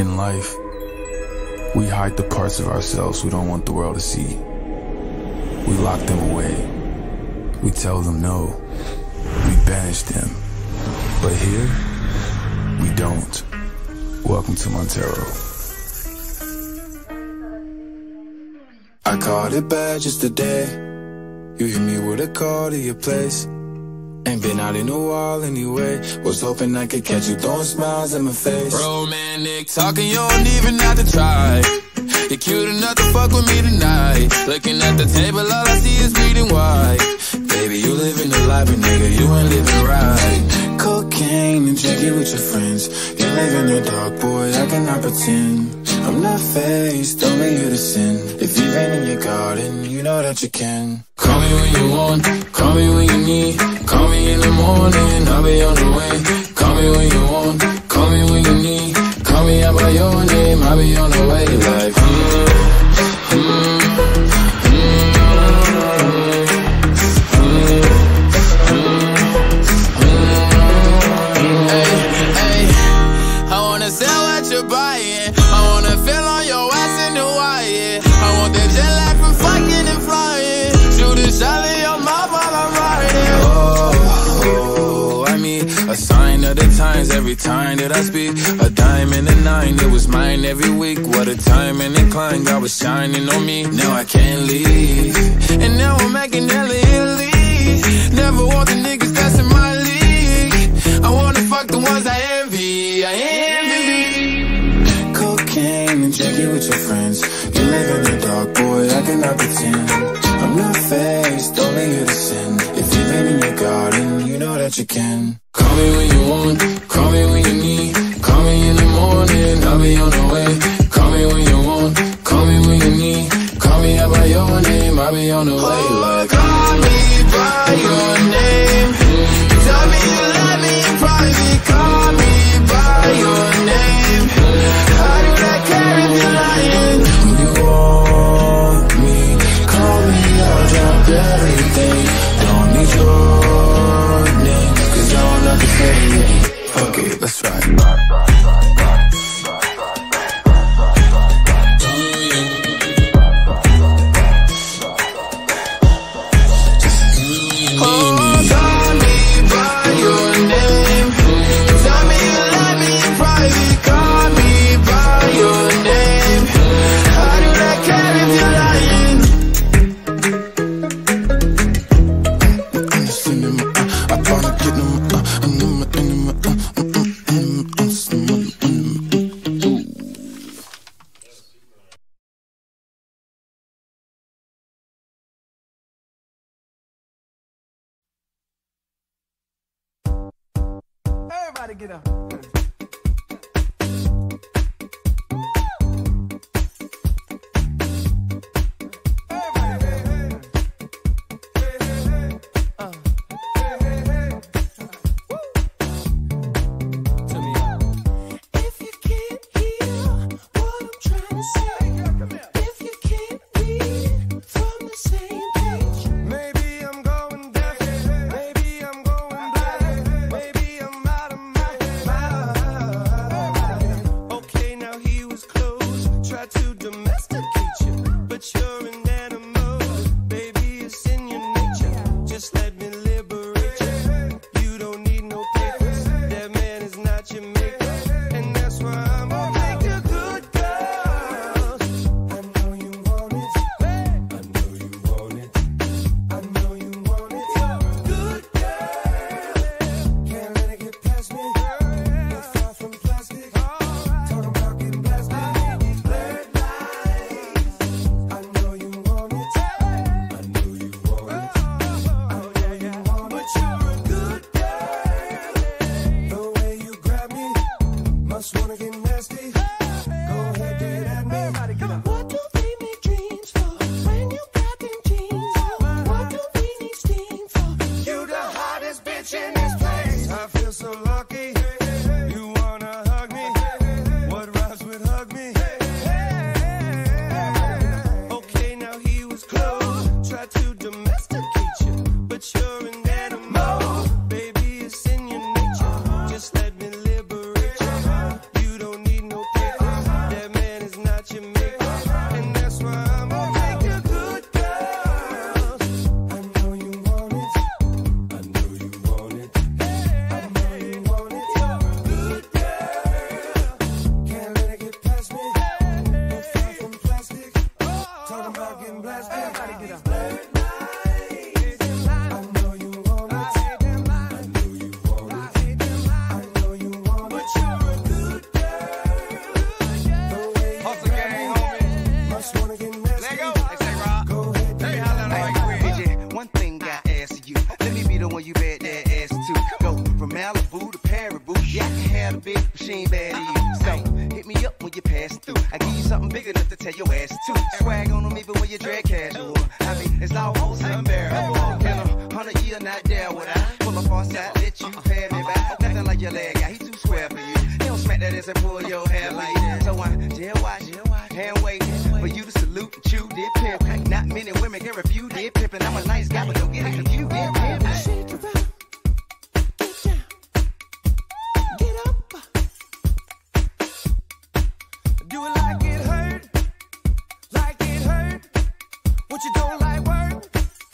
In life, we hide the parts of ourselves we don't want the world to see. We lock them away. We tell them no. We banish them. But here, we don't. Welcome to Montero. I caught it bad just today. You hit me with a call to your place. Ain't been out in a while anyway. Was hoping I could catch you throwing smiles in my face. Romantic talking, you don't even have to try. You're cute enough to fuck with me tonight. Looking at the table, all I see is bleeding white. Baby, you living the life, but nigga, you ain't living right. Cocaine and drinking with your friends. You live in the dark, boy, I cannot pretend. I'm not faced, only here to sin. If you've been in your garden, you know that you can. Call me when you want, call me when you need. Call me in the morning, I'll be on the way. Call me when you want, call me when you need. Call me out by your name, I'll be on the way. Like, I wanna sell what you're buying. I wanna feel on your ass in the wire. I want that jet lag from fucking and flying. Shoot a shot in your mouth while I'm riding. Oh, I mean, a sign of the times every time that I speak. A dime and a nine, it was mine every week. What a time and incline, God was shining on me. Now I can't leave, and now I'm making hella Italy. Never want the niggas that's in my league. I wanna fuck the ones I envy. I envy. Cocaine and drinking with your friends. You live in the dark, boy, I cannot pretend. I'm not faced, only here to sin. If you've been in your garden, you know that you can. Call me when you want, call me when you need. Call me in the morning, I'll be on the way. Call me when you want, call me when you need. Call me out by your name, I'll be on the way. Like, call me by your name. Tell me you love me in private. Call me by your name. How do that care if you're lying? When you want me, call me, I'll drop everything. Don't need your name, cause I don't have to say it. Fuck it, let's ride. Everybody get up. but she ain't bad to you. So hit me up when you pass through. I give you something big enough to tell your ass to. Swag on them even when you drag casual. I mean, it's almost unbearable. Can a 100 year not there with I pull up on side, let you pay me back. Nothing like your leg guy, he too square for you. He don't smack that ass and pull your hair like that. So I jail watch, hand waiting for you to salute and chew dip pimp. Not many women can refuse dip pimp, and I'm a nice guy, but don't get it confused dip pimp. Shake it out, get down, get up. Do it like it hurt, like it hurt. What you don't like work?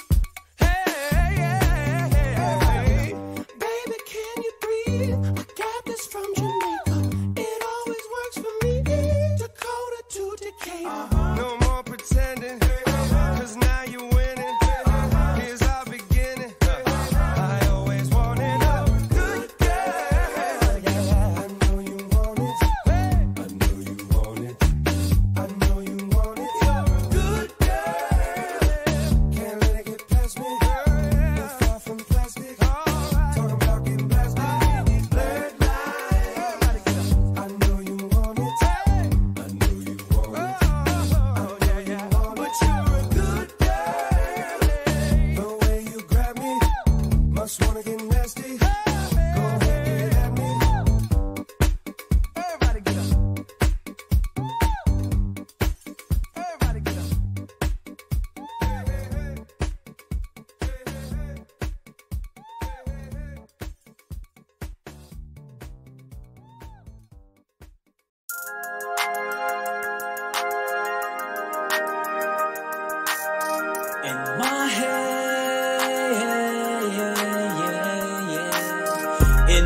Hey, baby, can you breathe? I got this from Jamaica. It always works for me. Dakota to Decatur. No more pretending, 'cause now you're winning. Here's our beginning. I always wanted a good girl. I know you want it. I know you want it. I know you want it. Good girl. Can't let it get past me. You're far from plastic. Talking about getting blasted. These blurred lines. I know you want it. I know you want it. But you're a good girl. The way you grab me, must wanna get nasty. Go ahead, get at me. Everybody get up. Everybody get up. In my head, in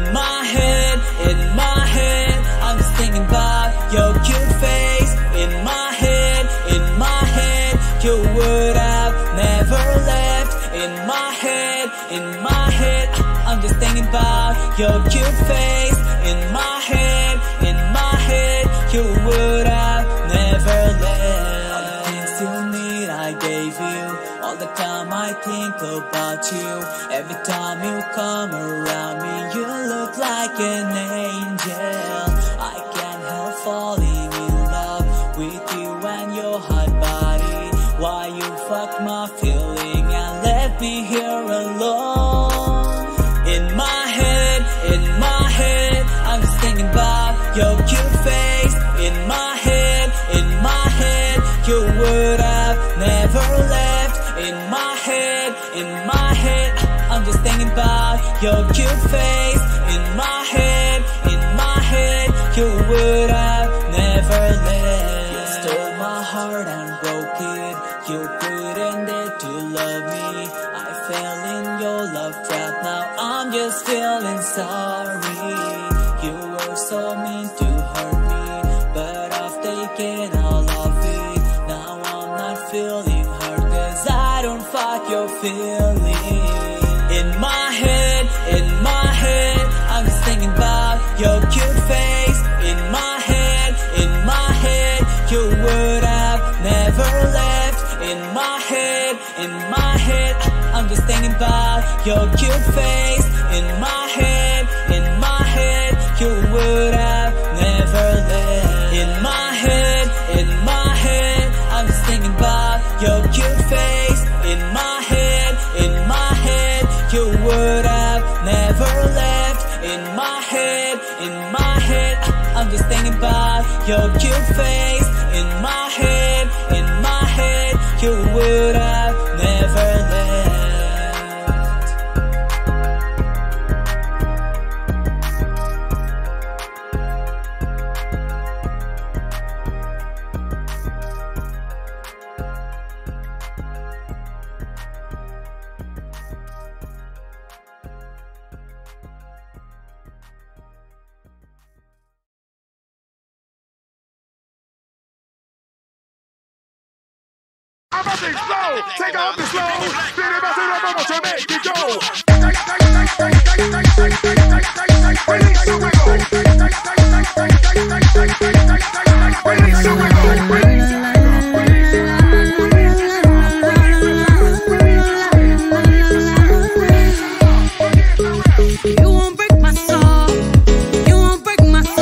my head, I'm just thinking about your cute face. In my head, you would have never left. In my head, I'm just thinking about your cute face. In my head, you would have never left. All the things you need, I gave you. All the time I think about you. Every time you come around me, you look like an angel. I can't help falling in love with you and your hot body. Why you fucked my feeling and left me here alone? In my head, I'm just thinking about your cute face. In my head, you would have never left. In my head, I'm just thinking about your cute face. In my head, you would have never left. You stole my heart and broke it. You pretended to love me. I fell in your love trap. Now I'm just feeling sorry. You were so mean to hurt me, but I've taken all of it. Now I'm not feeling hurt, 'cause I don't fuck your feelings. In my head, I'm just thinking about your cute face. In my head, you would have never left. In my head, I'm just thinking about your cute face. In my head, you would have never left. In my head, I'm just thinking about your cute face. In my head, you would have never left. In my head, I'm just thinking about your cute face. In my head, you would have never left. I'm up and slow, take off the slow, spin it back to the bubble to make it go. Release the wiggle. Release the wiggle. You won't break my soul. You won't break my soul.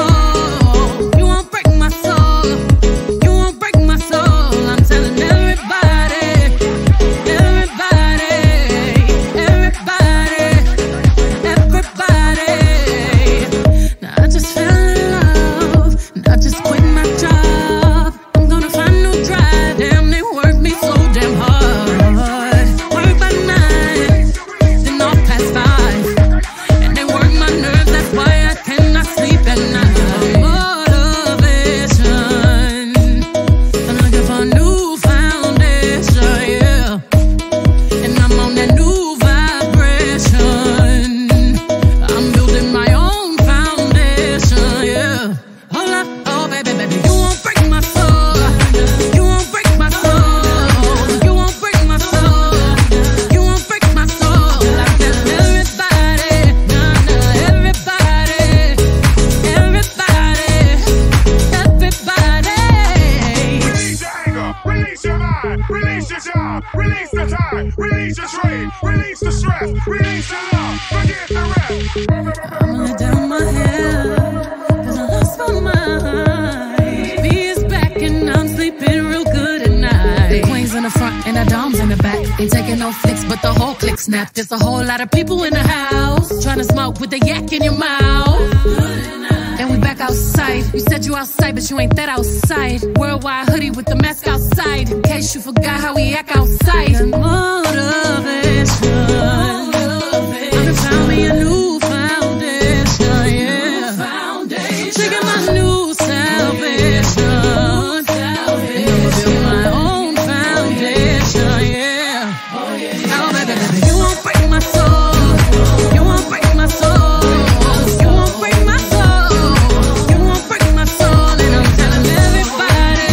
job, release the time, release the strain, release the stress, release the love, forget the rest. I'ma let down my hair, cause I lost my mind. B is back and I'm sleeping real good at night. The queen's in the front and the dom's in the back. Ain't taking no flicks, but the whole click snap. There's a whole lot of people in the house trying to smoke with the yak in your mouth. And we back outside. You said you outside, but you ain't that outside. Worldwide hoodie with the mask outside, in case you forgot how we act outside. And motivation. I found me a new foundation, yeah. Checking my new salvation. And I'ma build my own foundation, yeah. Now, baby, you won't break my soul. You won't break my soul. You won't break my soul. You won't break my soul. And I'm telling everybody,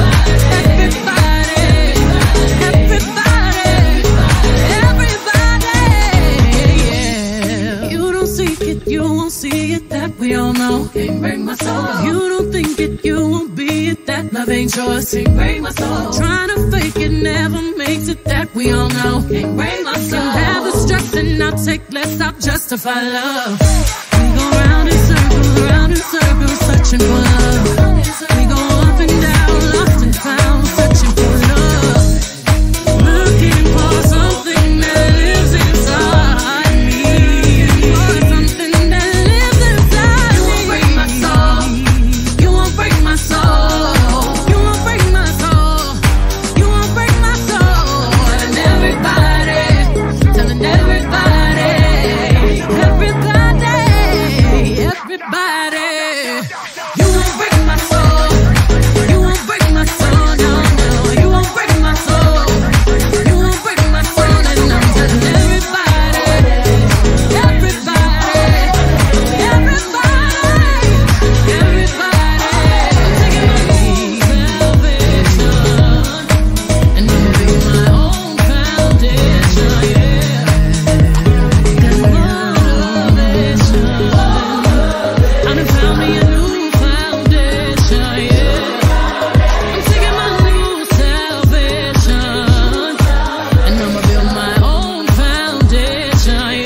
yeah. You don't seek it, you won't see it, that we all know. Can't break my soul. You don't think it, you won't be it, that love ain't yours. Can't break my soul. Trying to fake it never makes it, that we all know. Can't break my soul. You have the stress and I'll take less, I'll justify love. We go round in circles, searching for love. We go up and down, lost and found, searching for love. Looking for something that lives inside me. For something that lives inside me. You won't break my soul. You won't break my soul. You won't break my soul. You won't break my soul. And everybody, telling everybody, everybody. You won't break my soul. You won't break my soul. No, no. You won't break my soul. You won't break my soul. And I'm telling everybody, everybody, everybody, everybody. I'm taking my new salvation, and I'm building my own foundation, yeah. There's motivation. I done found me a new foundation, yeah. I'm taking my new salvation, and I'ma build my own foundation, yeah.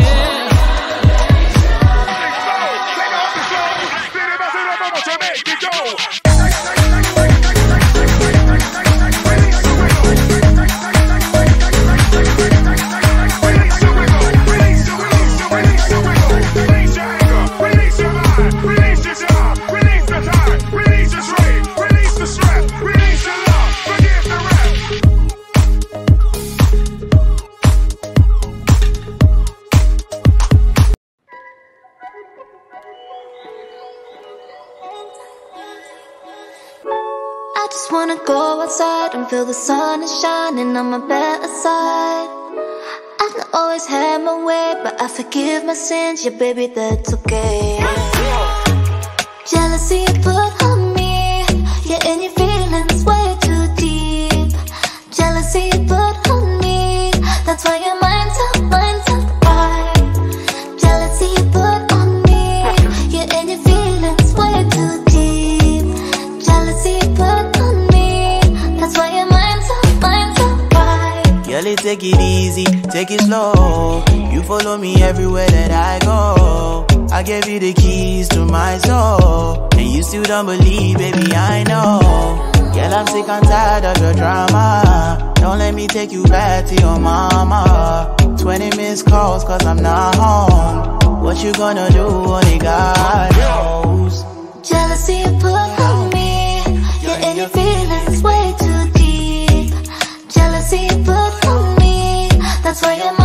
I just wanna go outside and feel the sun is shining on my better side. I've not always had my way, but I forgive my sins, yeah baby, that's okay. Jealousy you put on me, yeah, and your feelings way too deep. Jealousy you put on me, that's why your mind's up right. Jealousy you put on me, yeah, and your feelings way too deep. Jealousy you put on me, that's why your mind's up right. Girl, take it easy, take it slow. You follow me everywhere that I go. I gave you the keys to my soul, and you still don't believe, baby, I know. Girl, I'm sick and tired of your drama. Don't let me take you back to your mama. 20 missed calls cause I'm not home. What you gonna do, only God knows. Jealousy you put on me, yeah, and your feelings way too deep. Jealousy you put on me, that's why you're